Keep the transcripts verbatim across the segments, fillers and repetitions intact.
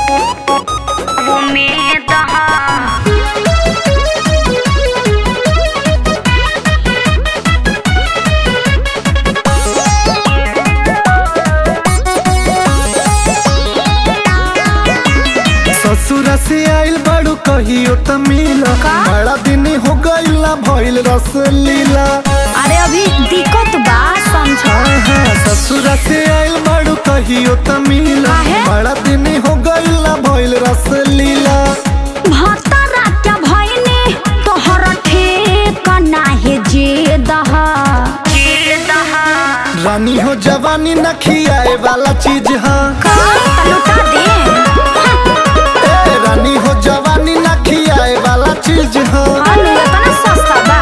उम्मीद ससुर से आइल बड़ू कहियो त मिला बड़ा दिन हो गइला भइल रसलीला। अरे अभी दिक्कत बा समझ। ससुर से आइल बड़ू कहियो त मिला बड़ा दिन हो गइला भइल रसलीला। भतरा क्या भइने तोहर ठीक नाही जे दहा रानी हो जवानी न खियाए वाला चीज हाँ लुटा दे। रानी हो जवानी न खियाए वाला चीज हाँ इतना सस्ता बा।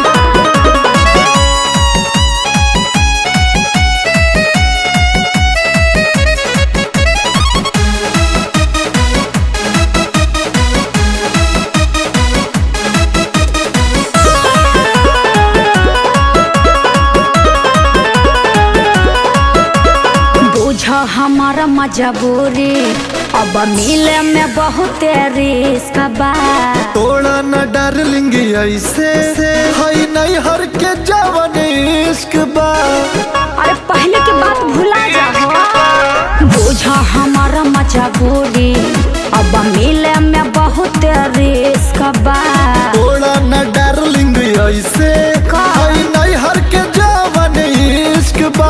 हमारा मजबूरी अब मिले में बहुत रिस्क बा। तोड़ा न डार्लिंग ऐसे हई नहीं हर के जवान इश्क बा। अरे पहले की बात भुला जाओ। बुझा हमारा मजबूरी अब मिले में बहुत रिस्क बा। तोड़ा न डार्लिंग ऐसे हई नहीं हर के जवान इश्क बा।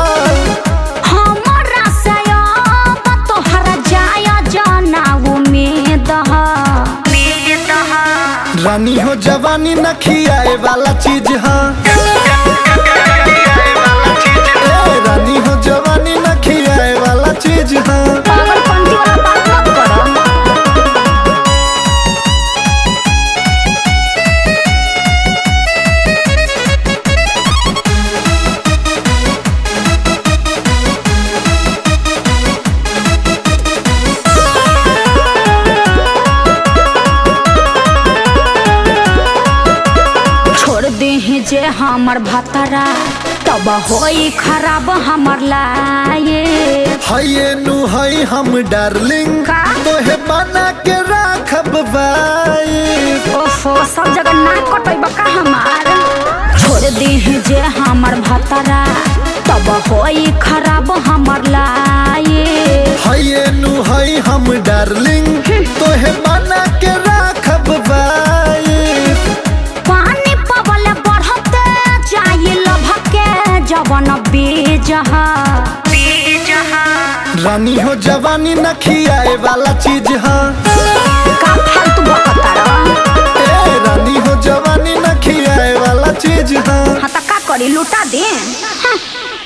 रानी हो जवानी न खियाए वाला चीज हाँ रानी हो जवानी न खियाए वाला चीज हाँ। जे हमर भतरा तब होई खराब हमर लाए। हये नु हई हम डार्लिंग तोहे बना के राखब भाई। ओफो सब जगह ना कटैबा का हमार। छोड़ दी जे हमर भतरा तब होई खराब हमर लाए। हये नु हई हम डार्लिंग तोहे बना के राखब भाई। जवान बेजहा रानी हो जवानी न खियाए वाला चीज हाँ का फालतू बकतारा। रानी हो जवानी न खियाए वाला चीज हाँ हाँ तो का करी लुटा दे।